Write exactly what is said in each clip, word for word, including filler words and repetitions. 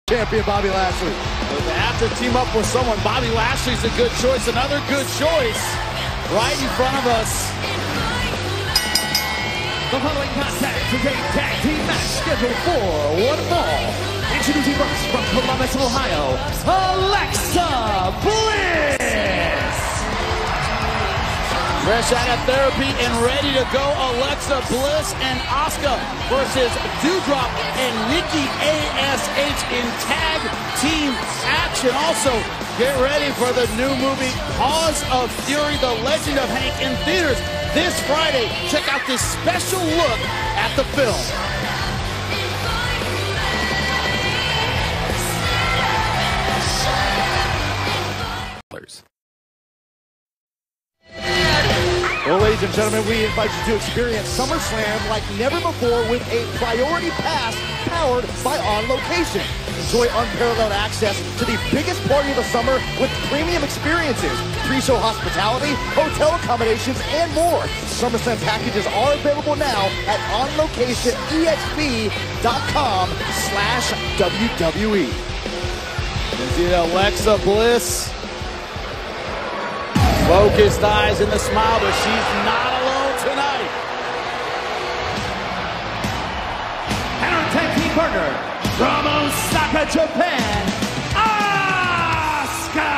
champion Bobby Lashley. But they have to team up with someone. Bobby Lashley's a good choice. Another good choice right in front of us. The following contest is a tag team match scheduled for one fall. Introducing first from Columbus, Ohio, Alexa Bliss. Fresh out of therapy and ready to go, Alexa Bliss and Asuka versus Doudrop and Nikki A S H in tag team action. Also, get ready for the new movie, Paws of Fury, The Legend of Hank, in theaters this Friday. Check out this special look at the film. Well, ladies and gentlemen, we invite you to experience SummerSlam like never before with a priority pass powered by On Location. Enjoy unparalleled access to the biggest party of the summer with premium experiences, pre-show hospitality, hotel accommodations, and more. SummerSlam packages are available now at on location e x p dot com slash W W E. You see Alexa Bliss. Focused eyes and the smile, but she's not alone tonight. And our tag team partner from Osaka, Japan, Asuka.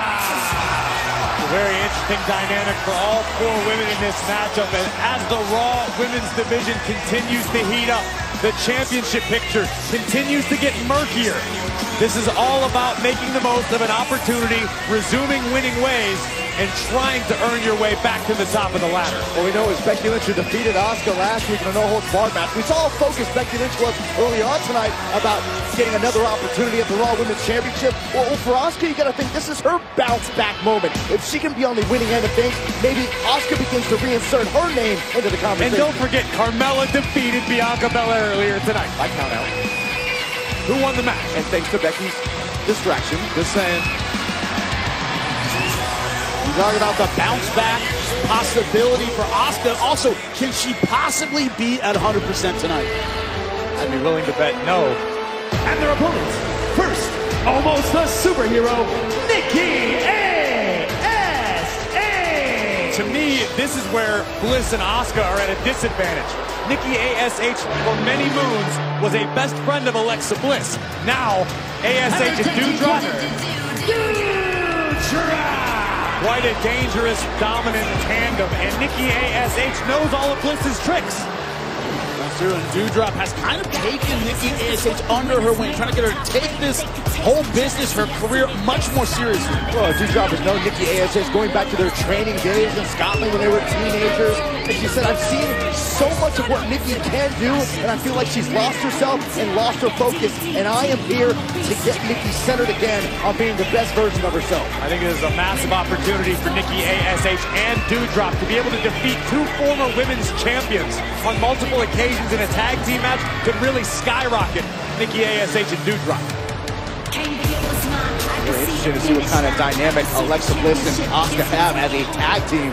A very interesting dynamic for all four women in this matchup. And as the Raw Women's Division continues to heat up, the championship picture continues to get murkier. This is all about making the most of an opportunity, resuming winning ways, and trying to earn your way back to the top of the ladder. What we know is Becky Lynch, who defeated Asuka last week in a no-holds-barred match. We saw how focused Becky Lynch was early on tonight about getting another opportunity at the Raw Women's Championship. Well, for Asuka, you got to think this is her bounce-back moment. If she can be on the winning end of things, maybe Asuka begins to reinsert her name into the conversation. And don't forget, Carmella defeated Bianca Belair earlier tonight. By count out. Who won the match? And thanks to Becky's distraction. Just saying. We're talking about the bounce back possibility for Asuka. Also, can she possibly be at one hundred percent tonight? I'd be willing to bet no. And their opponents, first, almost a superhero, Nikki A S H. To me, this is where Bliss and Asuka are at a disadvantage. Nikki A S H, for many moons, was a best friend of Alexa Bliss. Now, A S H and Doudrop. Doudrop. Quite a dangerous, dominant tandem, and Nikki A S H knows all of Bliss's tricks. That's true, and Doudrop has kind of taken Nikki A S H under her wing, trying to get her to take this whole business, her career, much more seriously. Well, Doudrop has known Nikki A S H going back to their training days in Scotland when they were teenagers. And she said, I've seen so much of what Nikki can do, and I feel like she's lost herself and lost her focus. And I am here to get Nikki centered again on being the best version of herself. I think it is a massive opportunity for Nikki A S H and Doudrop to be able to defeat two former women's champions on multiple occasions in a tag team match could really skyrocket Nikki A S H and Doudrop. We're interested to see what kind of dynamic Alexa Bliss and Asuka have as a tag team.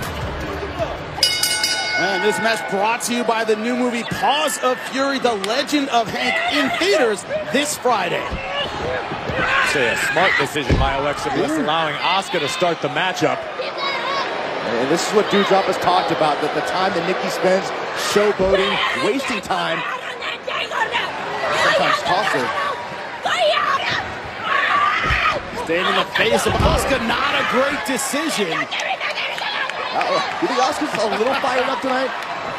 And this match brought to you by the new movie Paws of Fury, The Legend of Hank, in theaters this Friday. Say a smart decision by Alexa Bliss, allowing Asuka to start the matchup. And this is what Doudrop has talked about, that the time that Nikki spends showboating, wasting time, sometimes toss her. Staying in the face of Asuka, not a great decision. Uh, you think Asuka's a little fired up tonight?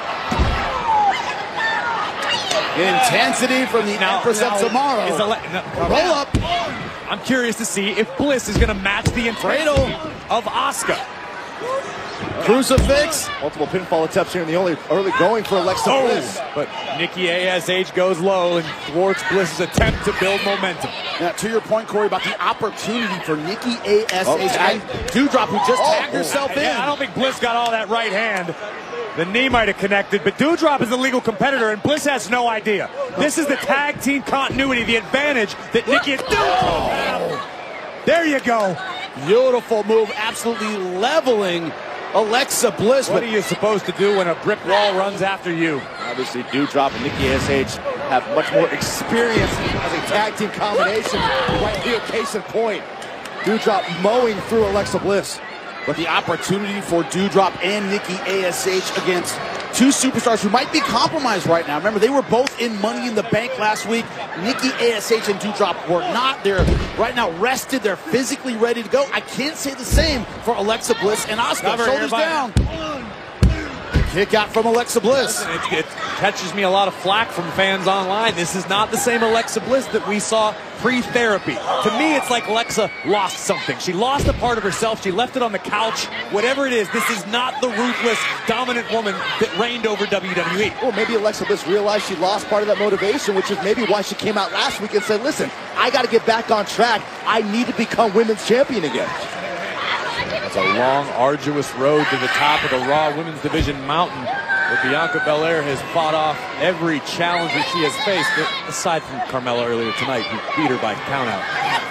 Intensity from the now, Empress now, of Tomorrow. Is Ale no, Roll up. I'm curious to see if Bliss is going to match the intensity of Asuka. Crucifix. Multiple pinfall attempts here in the early, early going for Alexa Oh, Bliss. but Nikki A S H goes low and thwarts Bliss's attempt to build momentum. Now, to your point, Corey, about the opportunity for Nikki A S H Oh, and Doudrop, who just oh, tagged herself in. I don't think Bliss got all that right hand. The knee might have connected, but Doudrop is a legal competitor, and Bliss has no idea. This is the tag team continuity, the advantage that Nikki and Doudrop have. There you go. Beautiful move, absolutely leveling Alexa Bliss. What are you supposed to do when a brick wall runs after you? Obviously, Doudrop and Nikki A S H have much more experience as a tag team combination. Right here, case in point. Doudrop mowing through Alexa Bliss. But the opportunity for Doudrop and Nikki A S H against two superstars who might be compromised right now. Remember, they were both in Money in the Bank last week. Nikki A S H and Doudrop were not. They're right now rested. They're physically ready to go. I can't say the same for Alexa Bliss and Asuka. Cover, Shoulders down. Kick out from Alexa Bliss. Listen, it, it catches me a lot of flack from fans online. This is not the same Alexa Bliss that we saw pre-therapy. To me, it's like Alexa lost something. She lost a part of herself. She left it on the couch. Whatever it is, this is not the ruthless, dominant woman that reigned over W W E. Well, maybe Alexa Bliss realized she lost part of that motivation, which is maybe why she came out last week and said, listen, I got to get back on track. I need to become women's champion again. It's a long, arduous road to the top of the Raw Women's Division mountain. But Bianca Belair has fought off every challenge that she has faced, aside from Carmella earlier tonight, who beat her by countout.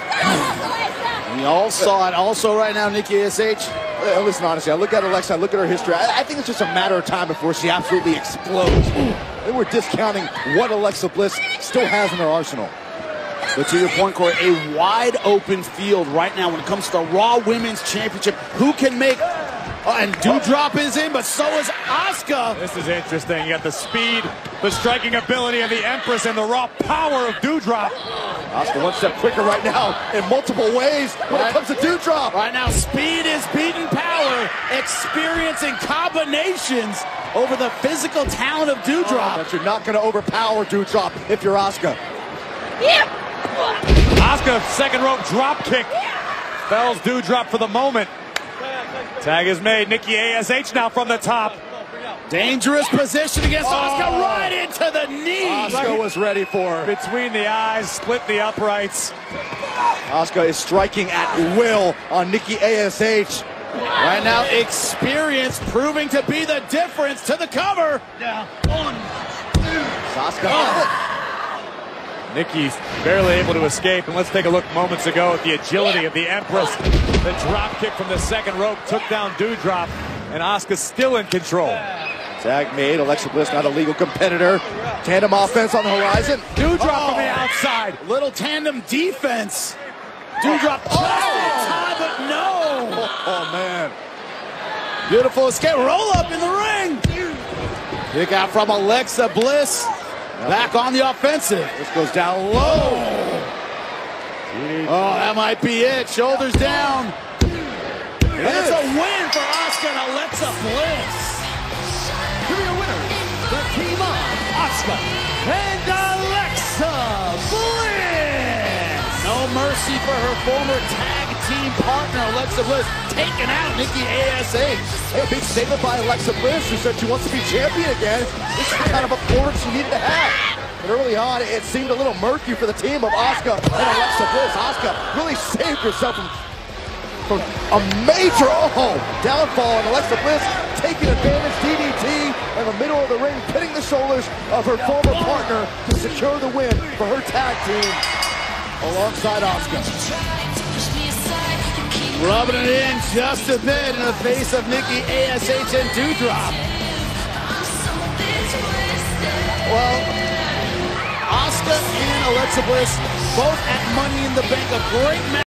We all saw it. Also right now, Nikki A S H. Uh, listen, honestly, I look at Alexa, I look at her history. I, I think it's just a matter of time before she absolutely explodes. They were discounting what Alexa Bliss still has in her arsenal. But to your point, Corey, a wide open field right now when it comes to the Raw Women's Championship. Who can make... Oh, and Doudrop is in, but so is Asuka. This is interesting. You got the speed, the striking ability of the Empress, and the raw power of Doudrop. Asuka one step quicker right now in multiple ways when right. it comes to Doudrop. Right now, speed is beating power, experience and combinations over the physical talent of Doudrop. Oh, but you're not going to overpower Doudrop if you're Asuka. Yep. Asuka, second rope drop kick. Fells Doudrop for the moment. Tag is made. Nikki A S H now from the top. Dangerous position against Oh. Asuka, right into the knee. Asuka was ready for her. Between the eyes, split the uprights. Asuka is striking at will on Nikki A S H. Right now, experience proving to be the difference to the cover. Down. One, two. Asuka. Oh. Nikki's barely able to escape, and let's take a look moments ago at the agility of the Empress. The drop kick from the second rope took down Doudrop, and Asuka still in control. Tag made. Alexa Bliss not a legal competitor. Tandem offense on the horizon. Doudrop oh. from the outside. Little tandem defense. Doudrop just in time, but no. Oh, oh, man. Beautiful escape. Roll up in the ring. Kick out from Alexa Bliss. Back on the offensive. This goes down low. Oh, that might be it. Shoulders down. It and is. it's a win for Asuka and Alexa Bliss. To be a winner, the team of Asuka and Alexa Bliss. No mercy for her former tag team partner, Alexa Bliss, taking out Nikki A S H. Hey, a big statement by Alexa Bliss, who said she wants to be champion again. This is the kind of a quarter she needed to have. But early on, it seemed a little murky for the team of Asuka and Alexa Bliss. Asuka really saved herself from, from a major oh, downfall, and Alexa Bliss taking advantage, D D T in the middle of the ring, pinning the shoulders of her former partner to secure the win for her tag team alongside Asuka. Rubbing it in just a bit in the face of Nikki A S H and Doudrop. Well, Asuka and Alexa Bliss both at Money in the Bank, a great match.